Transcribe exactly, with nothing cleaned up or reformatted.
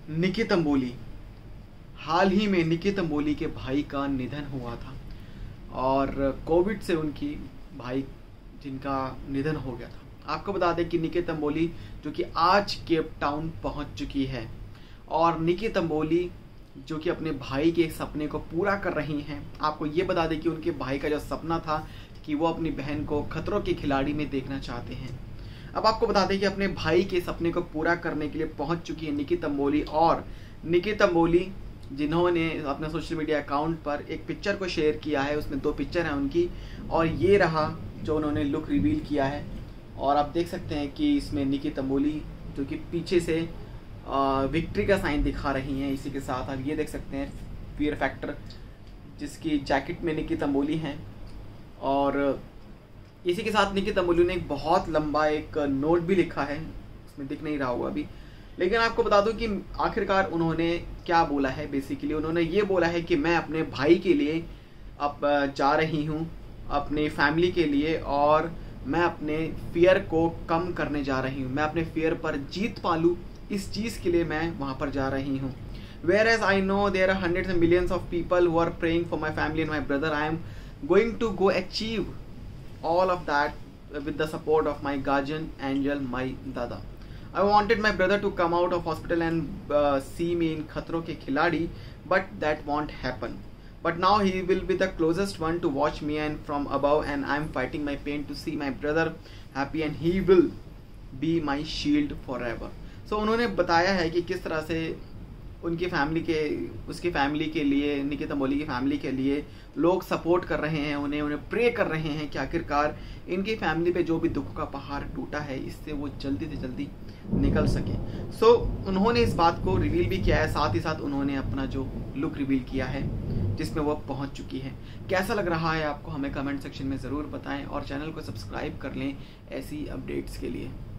निकी तंबोली। हाल ही में निकी तंबोली के भाई का निधन हुआ था और कोविड से उनकी भाई जिनका निधन हो गया था। आपको बता दें कि निकी तंबोली जो कि आज केप टाउन पहुंच चुकी है और निकी तंबोली जो कि अपने भाई के सपने को पूरा कर रही हैं। आपको ये बता दें कि उनके भाई का जो सपना था कि वो अपनी बहन को खतरों के खिलाड़ी में देखना चाहते हैं। अब आपको बता दें कि अपने भाई के सपने को पूरा करने के लिए पहुंच चुकी है निकी तंबोली। और निकी तंबोली जिन्होंने अपने सोशल मीडिया अकाउंट पर एक पिक्चर को शेयर किया है, उसमें दो पिक्चर हैं उनकी, और ये रहा जो उन्होंने लुक रिवील किया है। और आप देख सकते हैं कि इसमें निकी तंबोली जो कि पीछे से विक्ट्री का साइन दिखा रही हैं। इसी के साथ आप ये देख सकते हैं फियर फैक्टर जिसकी जैकेट में निकी तंबोली हैं। और इसी के साथ निकी तंबोली ने एक बहुत लंबा एक नोट भी लिखा है, उसमें दिख नहीं रहा होगा अभी, लेकिन आपको बता दूं कि आखिरकार उन्होंने क्या बोला है। बेसिकली उन्होंने ये बोला है कि मैं अपने भाई के लिए अब जा रही हूँ, अपने फैमिली के लिए, और मैं अपने फियर को कम करने जा रही हूँ। मैं अपने फियर पर जीत पालूँ, इस चीज़ के लिए मैं वहाँ पर जा रही हूँ। Whereas I know there are hundreds and millions of people who are praying for my family and my brother, I am going to go achieve all of that with the support of my guardian angel, my dada. I wanted my brother to come out of hospital and uh, see me in Khatron Ke Khiladi, but that won't happen. But now he will be the closest one to watch me and from above, and I am fighting my pain to see my brother happy, and he will be my shield forever. So उन्होंने बताया है कि किस तरह से उनकी family के उसकी फैमिली के लिए, निकी तंबोली की फैमिली के लिए लोग सपोर्ट कर रहे हैं, उन्हें उन्हें प्रे कर रहे हैं कि आखिरकार इनकी फैमिली पे जो भी दुख का पहाड़ टूटा है इससे वो जल्दी से जल्दी निकल सके। सो so, उन्होंने इस बात को रिवील भी किया है, साथ ही साथ उन्होंने अपना जो लुक रिवील किया है जिसमें वो पहुंच चुकी है। कैसा लग रहा है आपको, हमें कमेंट सेक्शन में ज़रूर बताएं और चैनल को सब्सक्राइब कर लें ऐसी अपडेट्स के लिए।